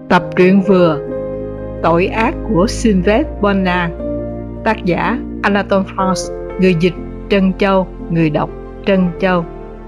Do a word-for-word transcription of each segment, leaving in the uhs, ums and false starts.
Tập truyện vừa Tội ác của Sylvette Bonnan. Tác giả Anatole France. Người dịch Trân Châu. Người đọc Trân Châu.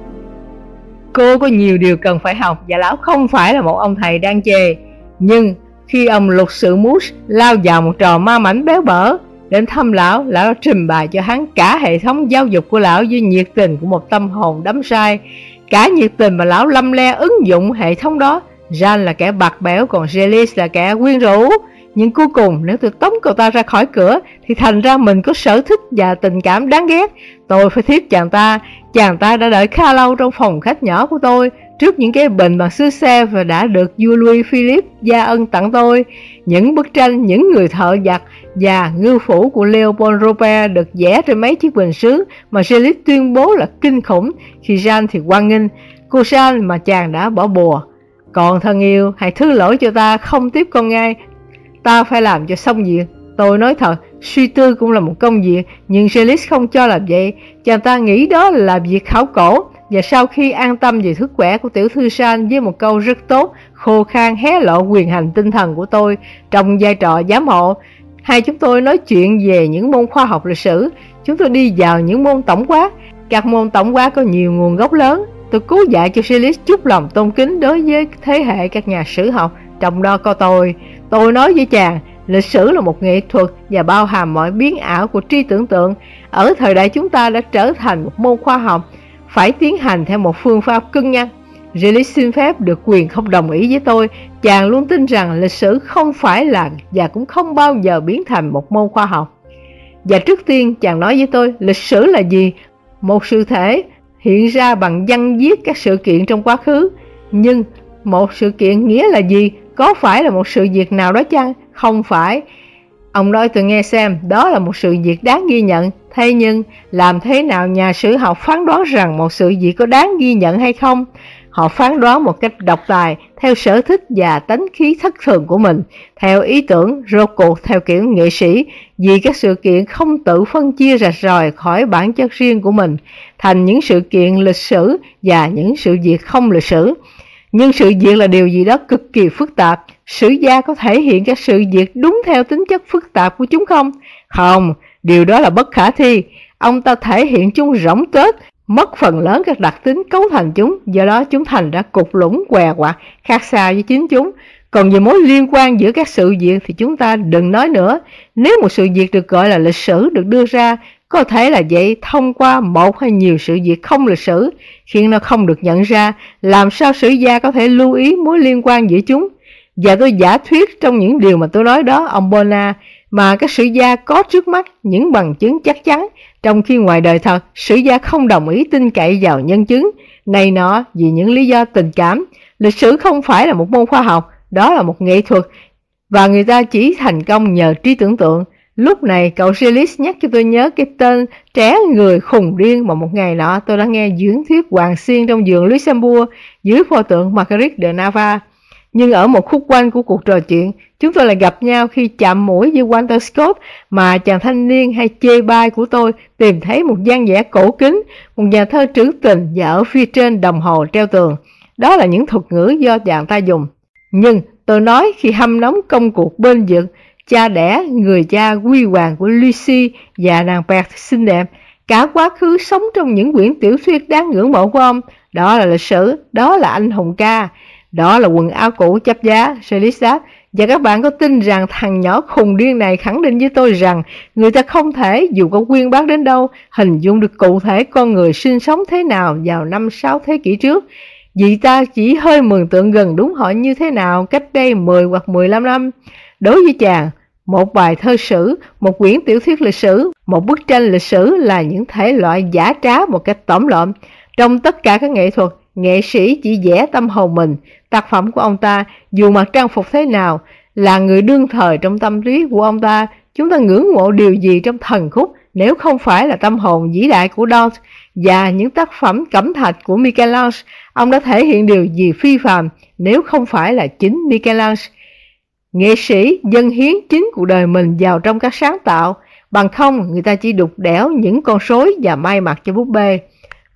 Cô có nhiều điều cần phải học và lão không phải là một ông thầy đang chê. Nhưng khi ông luật sự Moose lao vào một trò ma mảnh béo bở đến thăm lão, lão đã trình bày cho hắn cả hệ thống giáo dục của lão với nhiệt tình của một tâm hồn đắm say. Cả nhiệt tình mà lão lâm le ứng dụng hệ thống đó. Jean là kẻ bạc bẽo, còn Gilles là kẻ quyến rũ. Nhưng cuối cùng nếu tôi tống cậu ta ra khỏi cửa thì thành ra mình có sở thích và tình cảm đáng ghét. Tôi phải thiết chàng ta. Chàng ta đã đợi khá lâu trong phòng khách nhỏ của tôi trước những cái bình bằng sứ xe và đã được vua Louis Philippe gia ân tặng tôi. Những bức tranh, những người thợ giặt và ngư phủ của Leopold Robert được vẽ trên mấy chiếc bình sứ mà Gilles tuyên bố là kinh khủng. Khi Jean thì hoan nghênh cô Jean mà chàng đã bỏ bùa. Còn thân yêu, hãy thứ lỗi cho ta không tiếp con ngay. Ta phải làm cho xong việc. Tôi nói thật, suy tư cũng là một công việc, nhưng Gilles không cho làm vậy. Chàng ta nghĩ đó là việc khảo cổ. Và sau khi an tâm về sức khỏe của tiểu thư Jean với một câu rất tốt, khô khan hé lộ quyền hành tinh thần của tôi trong vai trò giám hộ, hai chúng tôi nói chuyện về những môn khoa học lịch sử. Chúng tôi đi vào những môn tổng quát. Các môn tổng quát có nhiều nguồn gốc lớn. Tôi cố dạy cho Gilles chút lòng tôn kính đối với thế hệ các nhà sử học, trong đó có tôi. Tôi nói với chàng, lịch sử là một nghệ thuật và bao hàm mọi biến ảo của trí tưởng tượng. Ở thời đại chúng ta đã trở thành một môn khoa học, phải tiến hành theo một phương pháp cân nhắc. Gilles xin phép được quyền không đồng ý với tôi. Chàng luôn tin rằng lịch sử không phải là và cũng không bao giờ biến thành một môn khoa học. Và trước tiên chàng nói với tôi, lịch sử là gì? Một sự thể hiện ra bằng văn viết các sự kiện trong quá khứ. Nhưng một sự kiện nghĩa là gì? Có phải là một sự việc nào đó chăng? Không phải. Ông nói tôi nghe xem, đó là một sự việc đáng ghi nhận. Thế nhưng làm thế nào nhà sử học phán đoán rằng một sự việc có đáng ghi nhận hay không? Họ phán đoán một cách độc tài, theo sở thích và tánh khí thất thường của mình, theo ý tưởng, rốt cuộc theo kiểu nghệ sĩ, vì các sự kiện không tự phân chia rạch ròi khỏi bản chất riêng của mình, thành những sự kiện lịch sử và những sự việc không lịch sử. Nhưng sự việc là điều gì đó cực kỳ phức tạp. Sử gia có thể hiện các sự việc đúng theo tính chất phức tạp của chúng không? Không, điều đó là bất khả thi. Ông ta thể hiện chúng rỗng tuếch, mất phần lớn các đặc tính cấu thành chúng, do đó chúng thành ra cục lũng què quặt, khác xa với chính chúng. Còn về mối liên quan giữa các sự việc thì chúng ta đừng nói nữa. Nếu một sự việc được gọi là lịch sử được đưa ra, có thể là vậy thông qua một hay nhiều sự việc không lịch sử, khiến nó không được nhận ra, làm sao sử gia có thể lưu ý mối liên quan giữa chúng? Và tôi giả thuyết trong những điều mà tôi nói đó, ông Bona, mà các sử gia có trước mắt những bằng chứng chắc chắn, trong khi ngoài đời thật, sử gia không đồng ý tin cậy vào nhân chứng này nọ vì những lý do tình cảm. Lịch sử không phải là một môn khoa học, đó là một nghệ thuật, và người ta chỉ thành công nhờ trí tưởng tượng. Lúc này cậu Gilles nhắc cho tôi nhớ cái tên trẻ người khùng điên mà một ngày nọ tôi đã nghe diễn thuyết Hoàng Xiên trong vườn Luxembourg dưới pho tượng Marguerite de Navarre. Nhưng ở một khúc quanh của cuộc trò chuyện, chúng tôi lại gặp nhau khi chạm mũi với Walter Scott, mà chàng thanh niên hay chê bai của tôi tìm thấy một dáng vẻ cổ kính, một nhà thơ trữ tình, và ở phía trên đồng hồ treo tường. Đó là những thuật ngữ do chàng ta dùng. Nhưng tôi nói khi hâm nóng công cuộc bên vực, cha đẻ, người cha huy hoàng của Lucy và nàng Berthe xinh đẹp, cả quá khứ sống trong những quyển tiểu thuyết đáng ngưỡng mộ của ông. Đó là lịch sử, đó là anh hùng ca, đó là quần áo cũ chấp giá, Gilles đáp. Và các bạn có tin rằng thằng nhỏ khùng điên này khẳng định với tôi rằng người ta không thể, dù có quyên bác đến đâu, hình dung được cụ thể con người sinh sống thế nào vào năm sáu thế kỷ trước, vì ta chỉ hơi mường tượng gần đúng họ như thế nào cách đây mười hoặc mười lăm năm. Đối với chàng, một bài thơ sử, một quyển tiểu thuyết lịch sử, một bức tranh lịch sử là những thể loại giả trá một cách tóm lợm. Trong tất cả các nghệ thuật, nghệ sĩ chỉ vẽ tâm hồn mình. Tác phẩm của ông ta, dù mặc trang phục thế nào, là người đương thời trong tâm trí của ông ta. Chúng ta ngưỡng mộ điều gì trong thần khúc nếu không phải là tâm hồn vĩ đại của Dante và những tác phẩm cẩm thạch của Michel-Ange? Ông đã thể hiện điều gì phi phàm nếu không phải là chính Michel-Ange? Nghệ sĩ dâng hiến chính cuộc đời mình vào trong các sáng tạo, bằng không người ta chỉ đục đẽo những con rối và may mặc cho búp bê.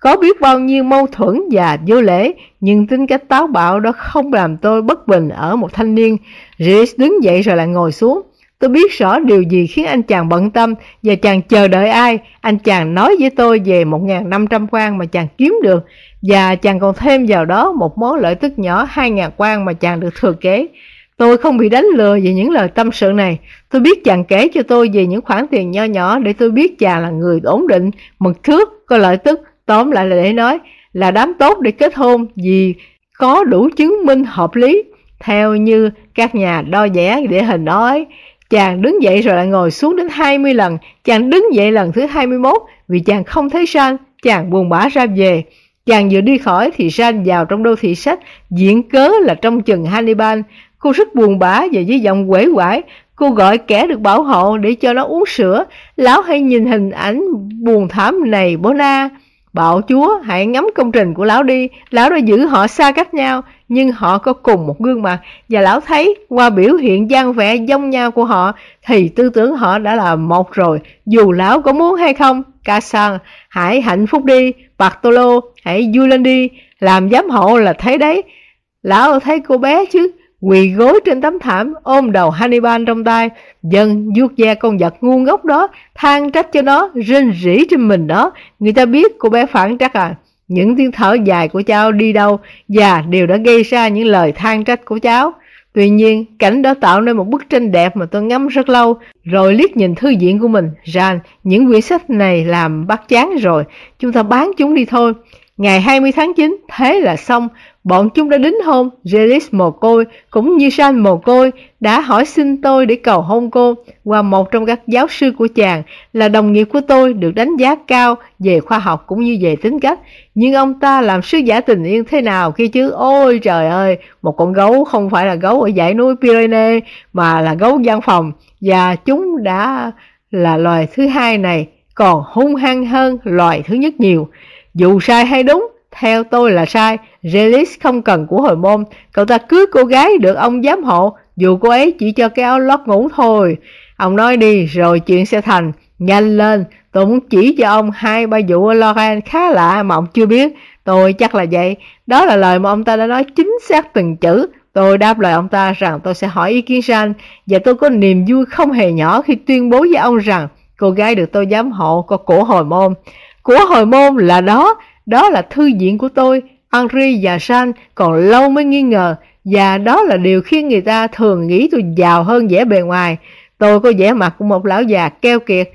Có biết bao nhiêu mâu thuẫn và vô lễ, nhưng tính cách táo bạo đó không làm tôi bất bình ở một thanh niên. Rhys đứng dậy rồi lại ngồi xuống. Tôi biết rõ điều gì khiến anh chàng bận tâm và chàng chờ đợi ai. Anh chàng nói với tôi về một nghìn năm trăm quan mà chàng kiếm được, và chàng còn thêm vào đó một món lợi tức nhỏ hai nghìn quan mà chàng được thừa kế. Tôi không bị đánh lừa về những lời tâm sự này. Tôi biết chàng kể cho tôi về những khoản tiền nho nhỏ để tôi biết chàng là người ổn định, mực thước, có lợi tức. Tóm lại là để nói là đám tốt để kết hôn vì có đủ chứng minh hợp lý, theo như các nhà đo vẽ địa hình nói. Chàng đứng dậy rồi lại ngồi xuống đến hai mươi lần. Chàng đứng dậy lần thứ hai mươi mốt vì chàng không thấy Jean. Chàng buồn bã ra về. Chàng vừa đi khỏi thì Jean vào trong đô thị sách, viện cớ là trông chừng Hannibal. Cô rất buồn bã và với giọng uể oải, cô gọi kẻ được bảo hộ để cho nó uống sữa. Lão hãy nhìn hình ảnh buồn thảm này Bona. Bạo chúa, hãy ngắm công trình của lão đi. Lão đã giữ họ xa cách nhau, nhưng họ có cùng một gương mặt, và lão thấy qua biểu hiện dáng vẻ giống nhau của họ thì tư tưởng họ đã là một rồi, dù lão có muốn hay không. Casan, hãy hạnh phúc đi. Bartolo, hãy vui lên đi. Làm giám hộ là thấy đấy. Lão thấy cô bé chứ, quỳ gối trên tấm thảm, ôm đầu Hannibal trong tay, dần vuốt ve con vật ngu ngốc đó, than trách cho nó, rên rỉ trên mình đó. Người ta biết cô bé phản trắc à. Những tiếng thở dài của cháu đi đâu, và đều đã gây ra những lời than trách của cháu. Tuy nhiên, cảnh đó tạo nên một bức tranh đẹp mà tôi ngắm rất lâu, rồi liếc nhìn thư viện của mình. Jean, những quyển sách này làm bắt chán rồi, chúng ta bán chúng đi thôi. Ngày hai mươi tháng chín, thế là xong. Bọn chúng đã đính hôn. Jelis mồ côi, cũng như Jean mồ côi, đã hỏi xin tôi để cầu hôn cô qua một trong các giáo sư của chàng, là đồng nghiệp của tôi, được đánh giá cao về khoa học cũng như về tính cách. Nhưng ông ta làm sứ giả tình yêu thế nào kia chứ? Ôi trời ơi, một con gấu không phải là gấu ở dãy núi Pyrenees, mà là gấu văn phòng, và chúng đã là loài thứ hai này còn hung hăng hơn loài thứ nhất nhiều. Dù sai hay đúng, theo tôi là sai. Jelis không cần của hồi môn. Cậu ta cưới cô gái được ông giám hộ, dù cô ấy chỉ cho cái áo lót ngủ thôi. Ông nói đi rồi chuyện sẽ thành. Nhanh lên, tôi muốn chỉ cho ông hai ba vụ ở Lorraine khá lạ mà ông chưa biết. Tôi chắc là vậy. Đó là lời mà ông ta đã nói chính xác từng chữ. Tôi đáp lời ông ta rằng tôi sẽ hỏi ý kiến Jean, và tôi có niềm vui không hề nhỏ khi tuyên bố với ông rằng cô gái được tôi giám hộ có của hồi môn. Của hồi môn là đó, đó là thư viện của tôi. Henri và Jean còn lâu mới nghi ngờ, và đó là điều khiến người ta thường nghĩ tôi giàu hơn vẻ bề ngoài. Tôi có vẻ mặt của một lão già keo kiệt.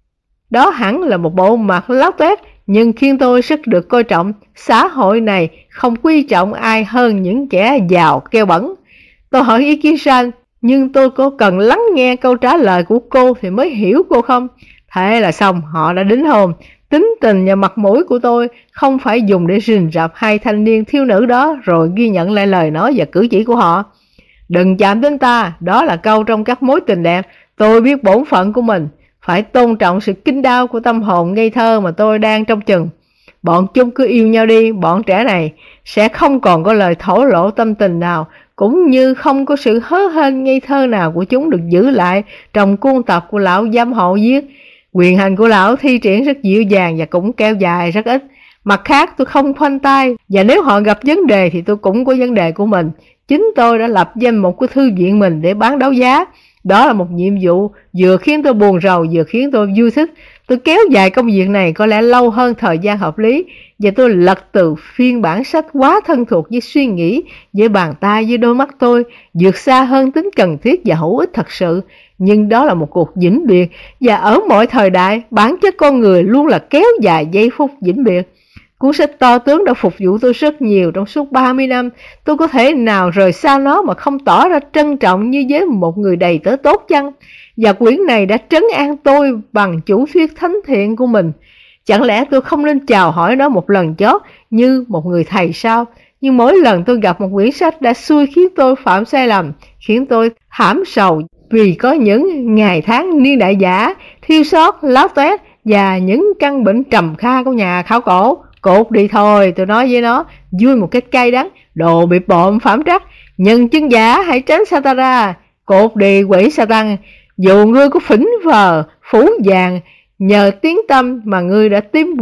Đó hẳn là một bộ mặt láo tuét, nhưng khiến tôi rất được coi trọng. Xã hội này không quý trọng ai hơn những kẻ giàu keo bẩn. Tôi hỏi ý kiến Jean, nhưng tôi có cần lắng nghe câu trả lời của cô thì mới hiểu cô không? Thế là xong, họ đã đính hôn. Tính tình và mặt mũi của tôi không phải dùng để rình rập hai thanh niên thiếu nữ đó rồi ghi nhận lại lời nói và cử chỉ của họ. Đừng chạm đến ta, đó là câu trong các mối tình đẹp. Tôi biết bổn phận của mình, phải tôn trọng sự kín đáo của tâm hồn ngây thơ mà tôi đang trông chừng. Bọn chúng cứ yêu nhau đi, bọn trẻ này sẽ không còn có lời thổ lộ tâm tình nào, cũng như không có sự hớ hênh ngây thơ nào của chúng được giữ lại trong cuốn tập của lão giám hộ viết. Quyền hành của lão thi triển rất dịu dàng và cũng kéo dài rất ít. Mặt khác tôi không khoanh tay, và nếu họ gặp vấn đề thì tôi cũng có vấn đề của mình. Chính tôi đã lập danh mục của thư viện mình để bán đấu giá. Đó là một nhiệm vụ vừa khiến tôi buồn rầu vừa khiến tôi vui thích. Tôi kéo dài công việc này có lẽ lâu hơn thời gian hợp lý, và tôi lật từ phiên bản sách quá thân thuộc với suy nghĩ, với bàn tay, với đôi mắt tôi, vượt xa hơn tính cần thiết và hữu ích thật sự. Nhưng đó là một cuộc vĩnh biệt, và ở mọi thời đại, bản chất con người luôn là kéo dài giây phút vĩnh biệt. Cuốn sách to tướng đã phục vụ tôi rất nhiều trong suốt ba mươi năm. Tôi có thể nào rời xa nó mà không tỏ ra trân trọng như với một người đầy tớ tốt chăng? Và quyển này đã trấn an tôi bằng chủ thuyết thánh thiện của mình. Chẳng lẽ tôi không nên chào hỏi nó một lần chót như một người thầy sao? Nhưng mỗi lần tôi gặp một quyển sách đã xui khiến tôi phạm sai lầm, khiến tôi thảm sầu vì có những ngày tháng niên đại giả, thiếu sót, láo toét và những căn bệnh trầm kha của nhà khảo cổ. Cột đi thôi, tôi nói với nó, vui một cách cay đắng, đồ bịp bộm phản trắc, nhân chứng giả hãy tránh Satara. Cột đi quỷ Satan, dù ngươi có phỉnh vờ, phủ vàng, nhờ tiếng tâm mà ngươi đã tiếm quyền,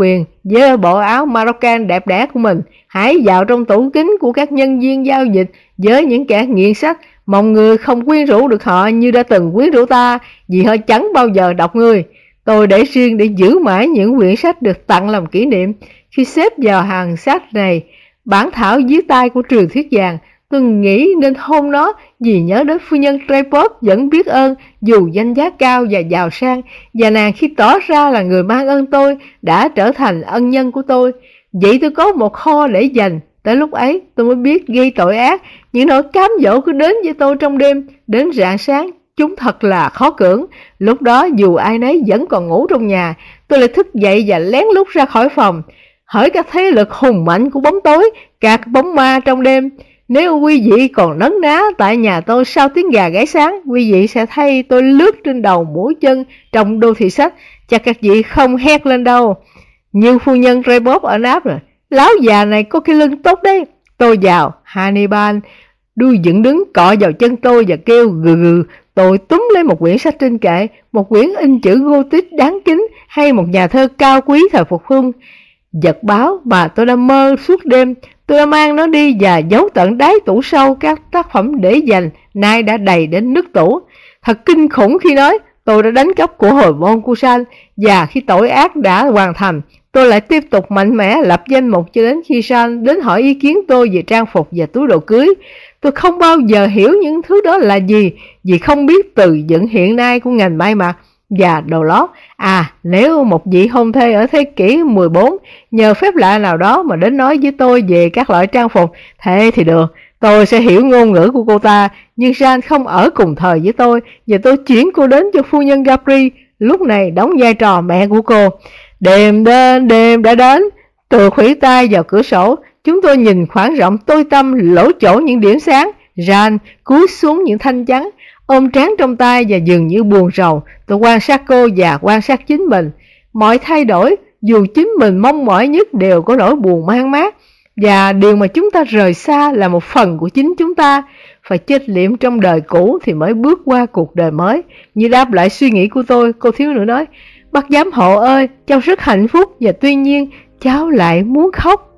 với bộ áo Moroccan đẹp đẽ của mình, hãy vào trong tủ kính của các nhân viên giao dịch với những kẻ nghiện sách, mong người không quyến rũ được họ như đã từng quyến rũ ta, vì họ chẳng bao giờ đọc ngươi. Tôi để riêng để giữ mãi những quyển sách được tặng làm kỷ niệm. Khi xếp vào hàng sách này bản thảo dưới tay của truyền thuyết vàng, tôi nghĩ nên hôn nó, vì nhớ đến phu nhân Trepov vẫn biết ơn dù danh giá cao và giàu sang, và nàng khi tỏ ra là người mang ơn tôi đã trở thành ân nhân của tôi. Vậy tôi có một kho để dành. Tới lúc ấy tôi mới biết gây tội ác. Những nỗi cám dỗ cứ đến với tôi trong đêm, đến rạng sáng chúng thật là khó cưỡng. Lúc đó dù ai nấy vẫn còn ngủ trong nhà, tôi lại thức dậy và lén lút ra khỏi phòng. Hỡi các thế lực hùng mạnh của bóng tối, các bóng ma trong đêm, nếu quý vị còn nấn ná tại nhà tôi sau tiếng gà gáy sáng, quý vị sẽ thấy tôi lướt trên đầu mũi chân trong đô thị sách. Chắc các vị không hét lên đâu. Nhưng phu nhân Trepov ở Náp rồi, lão già này có cái lưng tốt đấy. Tôi vào, Hannibal đuôi dựng đứng cọ vào chân tôi và kêu gừ gừ. Tôi túm lấy một quyển sách trên kệ, một quyển in chữ Gothic đáng kính hay một nhà thơ cao quý thời Phục Hưng. Vật báo mà tôi đã mơ suốt đêm, tôi đã mang nó đi và giấu tận đáy tủ sâu các tác phẩm để dành, nay đã đầy đến nứt tủ. Thật kinh khủng khi nói tôi đã đánh cắp của hồi môn Kusan, và khi tội ác đã hoàn thành, tôi lại tiếp tục mạnh mẽ lập danh mục cho đến khi San đến hỏi ý kiến tôi về trang phục và túi đồ cưới. Tôi không bao giờ hiểu những thứ đó là gì, vì không biết từ dựng hiện nay của ngành may mặc và đồ lót. À, nếu một vị hôn thê ở thế kỷ mười bốn nhờ phép lạ nào đó mà đến nói với tôi về các loại trang phục, thế thì được, tôi sẽ hiểu ngôn ngữ của cô ta. Nhưng Jean không ở cùng thời với tôi, và tôi chuyển cô đến cho phu nhân Gabri, lúc này đóng vai trò mẹ của cô. Đêm đến, đêm đã đến. Từ khuỷu tay vào cửa sổ, chúng tôi nhìn khoảng rộng tối tăm lỗ chỗ những điểm sáng. Jean cúi xuống những thanh chắn, ôm trán trong tay và dường như buồn rầu. Tôi quan sát cô và quan sát chính mình. Mọi thay đổi, dù chính mình mong mỏi nhất, đều có nỗi buồn man mác. Và điều mà chúng ta rời xa là một phần của chính chúng ta. Phải chết liệm trong đời cũ thì mới bước qua cuộc đời mới. Như đáp lại suy nghĩ của tôi, cô thiếu nữ nói: Bác giám hộ ơi, cháu rất hạnh phúc, và tuy nhiên cháu lại muốn khóc.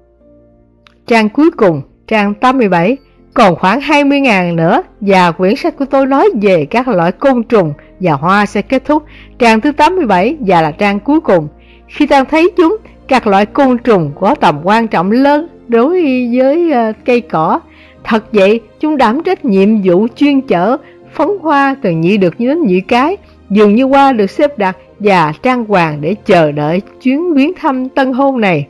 Trang cuối cùng, trang tám mươi bảy. Còn khoảng hai mươi ngàn nữa và quyển sách của tôi nói về các loại côn trùng và hoa sẽ kết thúc. Trang thứ tám mươi bảy và là trang cuối cùng. Khi ta thấy chúng, các loại côn trùng có tầm quan trọng lớn đối với uh, cây cỏ. Thật vậy, chúng đảm trách nhiệm vụ chuyên chở phấn hoa từ nhị đực đến nhị cái, dường như hoa được xếp đặt và trang hoàng để chờ đợi chuyến viếng thăm tân hôn này.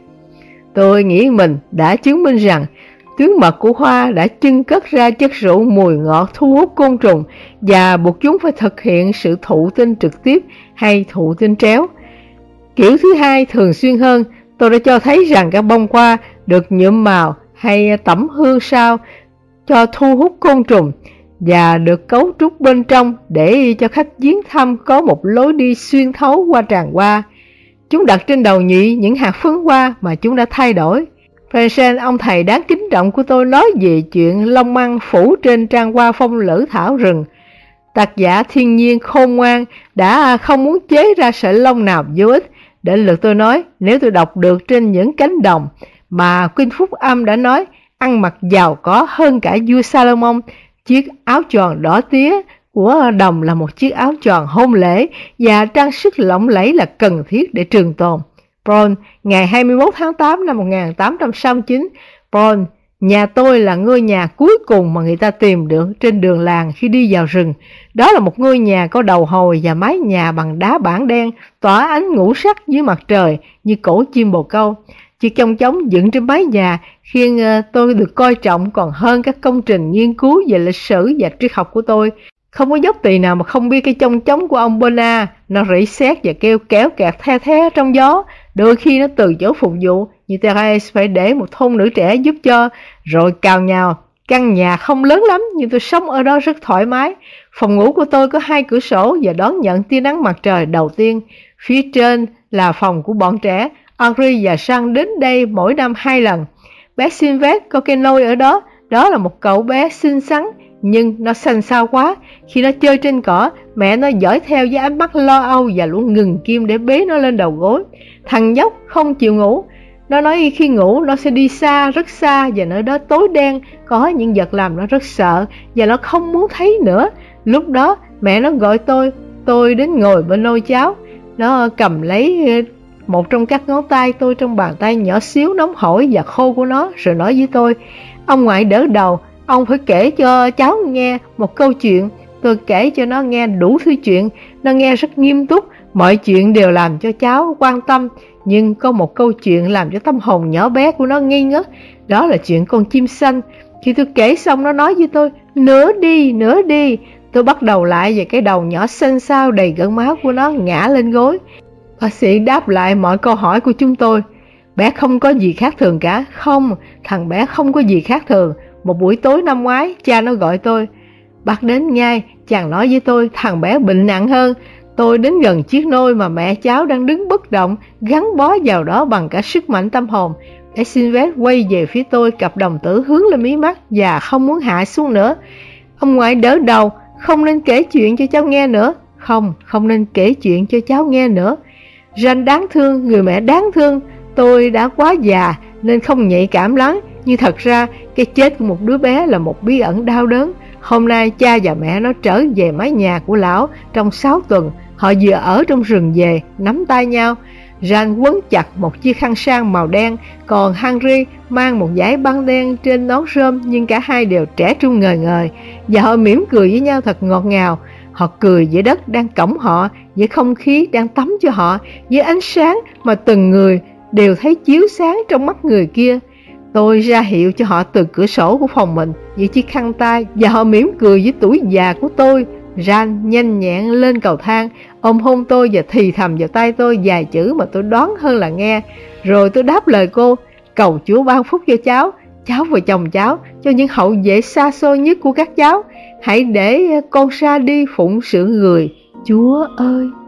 Tôi nghĩ mình đã chứng minh rằng tuyến mật của hoa đã chưng cất ra chất rượu mùi ngọt thu hút côn trùng và buộc chúng phải thực hiện sự thụ tinh trực tiếp hay thụ tinh tréo. Kiểu thứ hai thường xuyên hơn, tôi đã cho thấy rằng các bông hoa được nhuộm màu hay tẩm hương sao cho thu hút côn trùng và được cấu trúc bên trong để cho khách viếng thăm có một lối đi xuyên thấu qua tràng hoa. Chúng đặt trên đầu nhụy những hạt phấn hoa mà chúng đã thay đổi. Franzen, ông thầy đáng kính trọng của tôi, nói về chuyện lông măng phủ trên trang hoa phong lữ thảo rừng. Tác giả thiên nhiên khôn ngoan đã không muốn chế ra sợi lông nào vô ích. Đến lượt tôi nói, nếu tôi đọc được trên những cánh đồng mà Kinh Phúc Âm đã nói, ăn mặc giàu có hơn cả vua Salomon, chiếc áo choàng đỏ tía của đồng là một chiếc áo choàng hôn lễ và trang sức lộng lẫy là cần thiết để trường tồn. Paul, ngày hai mươi mốt tháng tám năm một nghìn tám trăm sáu mươi chín. Paul, nhà tôi là ngôi nhà cuối cùng mà người ta tìm được trên đường làng khi đi vào rừng. Đó là một ngôi nhà có đầu hồi và mái nhà bằng đá bản đen, tỏa ánh ngũ sắc dưới mặt trời như cổ chim bồ câu. Chiếc chong chóng dựng trên mái nhà khiến tôi được coi trọng còn hơn các công trình nghiên cứu về lịch sử và triết học của tôi. Không có dốc tỳ nào mà không biết cái chong chóng của ông Bona. Nó rỉ sét và kêu kéo kẹt the thé trong gió. Đôi khi nó từ chỗ phục vụ, như Therese phải để một thôn nữ trẻ giúp cho, rồi cào nhào. Căn nhà không lớn lắm nhưng tôi sống ở đó rất thoải mái. Phòng ngủ của tôi có hai cửa sổ và đón nhận tia nắng mặt trời đầu tiên. Phía trên là phòng của bọn trẻ. Henri và Jean đến đây mỗi năm hai lần. Bé Sylvette có cái nôi ở đó. Đó là một cậu bé xinh xắn nhưng nó xanh xao quá. Khi nó chơi trên cỏ, mẹ nó dõi theo với ánh mắt lo âu và luôn ngừng kim để bế nó lên đầu gối. Thằng nhóc không chịu ngủ. Nó nói khi ngủ nó sẽ đi xa, rất xa, và nơi đó tối đen, có những vật làm nó rất sợ và nó không muốn thấy nữa. Lúc đó mẹ nó gọi tôi, tôi đến ngồi bên nôi cháo. Nó cầm lấy một trong các ngón tay tôi trong bàn tay nhỏ xíu nóng hổi và khô của nó, rồi nói với tôi: ông ngoại đỡ đầu, ông phải kể cho cháu nghe một câu chuyện. Tôi kể cho nó nghe đủ thứ chuyện. Nó nghe rất nghiêm túc, mọi chuyện đều làm cho cháu quan tâm. Nhưng có một câu chuyện làm cho tâm hồn nhỏ bé của nó ngây ngất. Đó là chuyện con chim xanh. Khi tôi kể xong, nó nói với tôi: nữa đi, nữa đi. Tôi bắt đầu lại và cái đầu nhỏ xanh xao đầy gợn máu của nó ngã lên gối. Bác sĩ đáp lại mọi câu hỏi của chúng tôi. Bé không có gì khác thường cả. Không, thằng bé không có gì khác thường. Một buổi tối năm ngoái, cha nó gọi tôi. Bác đến ngay, chàng nói với tôi thằng bé bệnh nặng hơn. Tôi đến gần chiếc nôi mà mẹ cháu đang đứng bất động, gắn bó vào đó bằng cả sức mạnh tâm hồn. Bé Sylvette quay về phía tôi, cặp đồng tử hướng lên mí mắt và không muốn hạ xuống nữa. Ông ngoại đỡ đầu, không nên kể chuyện cho cháu nghe nữa. Không, không nên kể chuyện cho cháu nghe nữa. Jeanne đáng thương, người mẹ đáng thương. Tôi đã quá già nên không nhạy cảm lắm. Nhưng thật ra cái chết của một đứa bé là một bí ẩn đau đớn. Hôm nay cha và mẹ nó trở về mái nhà của lão trong sáu tuần. Họ vừa ở trong rừng về, nắm tay nhau. Jeanne quấn chặt một chiếc khăn sang màu đen, còn Henry mang một dải băng đen trên nón rơm, nhưng cả hai đều trẻ trung ngời ngời. Và họ mỉm cười với nhau thật ngọt ngào. Họ cười với đất đang cõng họ, với không khí đang tắm cho họ, với ánh sáng mà từng người đều thấy chiếu sáng trong mắt người kia. Tôi ra hiệu cho họ từ cửa sổ của phòng mình với chiếc khăn tay, và họ mỉm cười với tuổi già của tôi. Jeanne nhanh nhẹn lên cầu thang, ôm hôn tôi và thì thầm vào tay tôi vài chữ mà tôi đoán hơn là nghe. Rồi tôi đáp lời cô: cầu Chúa ban phúc cho cháu, cháu và chồng cháu, cho những hậu vệ xa xôi nhất của các cháu. Hãy để con ra đi phụng sự người. Chúa ơi!